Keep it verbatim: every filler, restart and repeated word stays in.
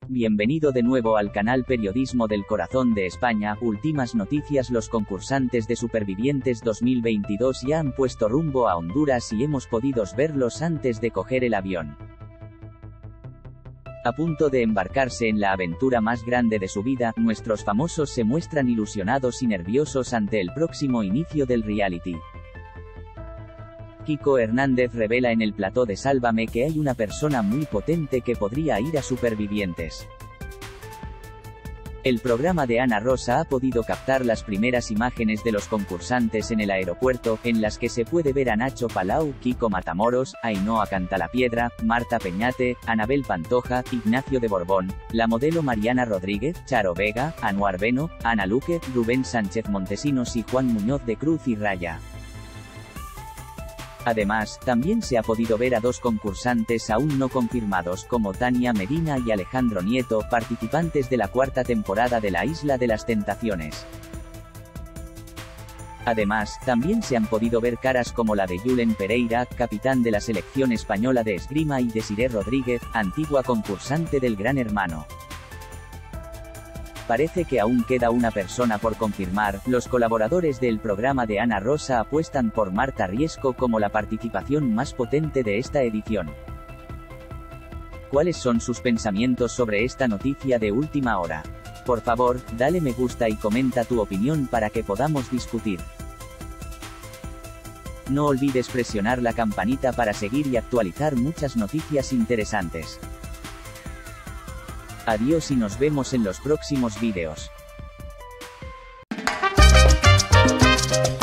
Bienvenido de nuevo al canal Periodismo del Corazón de España. Últimas noticias: los concursantes de Supervivientes dos mil veintidós ya han puesto rumbo a Honduras y hemos podido verlos antes de coger el avión. A punto de embarcarse en la aventura más grande de su vida, nuestros famosos se muestran ilusionados y nerviosos ante el próximo inicio del reality. Kiko Hernández revela en el plató de Sálvame que hay una persona muy potente que podría ir a Supervivientes. El programa de Ana Rosa ha podido captar las primeras imágenes de los concursantes en el aeropuerto, en las que se puede ver a Nacho Palau, Kiko Matamoros, Ainhoa Cantalapiedra, Marta Peñate, Anabel Pantoja, Ignacio de Borbón, la modelo Mariana Rodríguez, Charo Vega, Anuar Beno, Ana Luque, Rubén Sánchez Montesinos y Juan Muñoz de Cruz y Raya. Además, también se ha podido ver a dos concursantes aún no confirmados como Tania Medina y Alejandro Nieto, participantes de la cuarta temporada de La Isla de las Tentaciones. Además, también se han podido ver caras como la de Julen Pereira, capitán de la selección española de esgrima, y Desiree Rodríguez, antigua concursante del Gran Hermano. Parece que aún queda una persona por confirmar. Los colaboradores del programa de Ana Rosa apuestan por Marta Riesco como la participación más potente de esta edición. ¿Cuáles son sus pensamientos sobre esta noticia de última hora? Por favor, dale me gusta y comenta tu opinión para que podamos discutir. No olvides presionar la campanita para seguir y actualizar muchas noticias interesantes. Adiós y nos vemos en los próximos vídeos.